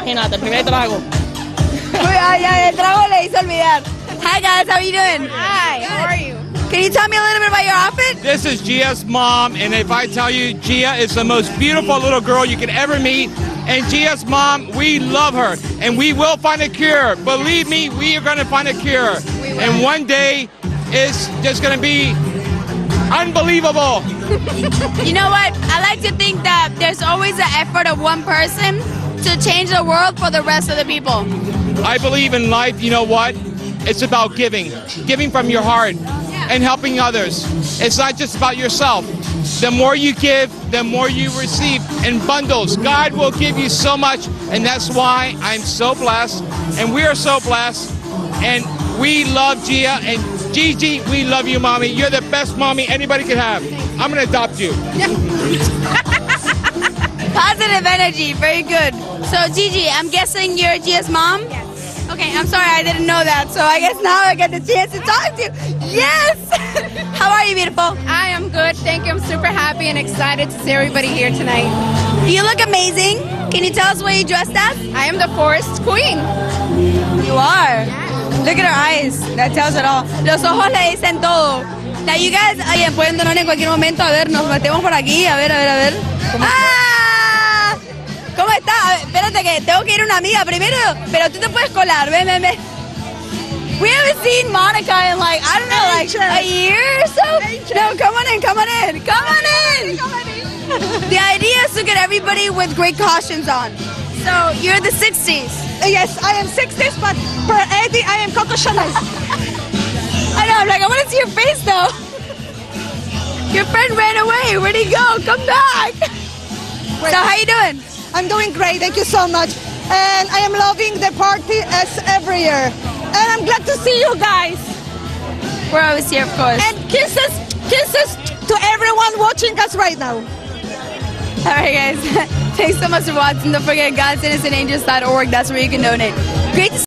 imagínate, el primer trago. El trago le hizo olvidar. Hi guys, how are you doing? Hi, how are you? Can you tell me a little bit about your outfit? This is Gia's mom, and if I tell you, Gia is the most beautiful little girl you could ever meet. And Gia's mom, we love her, and we will find a cure. Believe me, we are going to find a cure. And one day, it's just going to be unbelievable. You know what? I like to think that there's always an effort of one person to change the world for the rest of the people. I believe in life, you know what? It's about giving. Giving from your heart and helping others. It's not just about yourself. The more you give, the more you receive in bundles. God will give you so much, and that's why I'm so blessed, and we are so blessed, and we love Gia, and Gigi, we love you, Mommy. You're the best mommy anybody could have. I'm going to adopt you. Positive energy, very good. So Gigi, I'm guessing you're Gia's mom? Yes. Okay, I'm sorry, I didn't know that. So I guess now I get the chance to talk to you. Yes! How are you, beautiful? I am good, thank you. I'm super happy and excited to see everybody here tonight. You look amazing. Can you tell us what you dressed as? I am the Forest Queen. You are. Look at her eyes. That tells it all. Los ojos le dicen todo. Now you guys, oye, pueden donar en cualquier momento. A ver, nos metemos por aquí. A ver. ¡Ah! ¿Cómo está? A ver, espérate que tengo que ir a una amiga primero, pero tú te puedes colar. Ven. We haven't seen Monica in like, I don't know, like a year or so? No, come on in. The idea is to get everybody with great costumes on. So, you're the 60s. Yes, I am 60s, but per Eddie, I am Coco Chanel. I know, I'm like, I want to see your face though. Your friend ran away. Where'd he go? Come back. So, how you doing? I'm doing great, thank you so much. And I am loving the party as every year. And I'm glad to see you guys. We're always here, of course. And kisses to everyone watching us right now. All right, guys. Thanks so much for watching. Don't forget, God'sInnocentAngels.org. That's where you can donate. Great to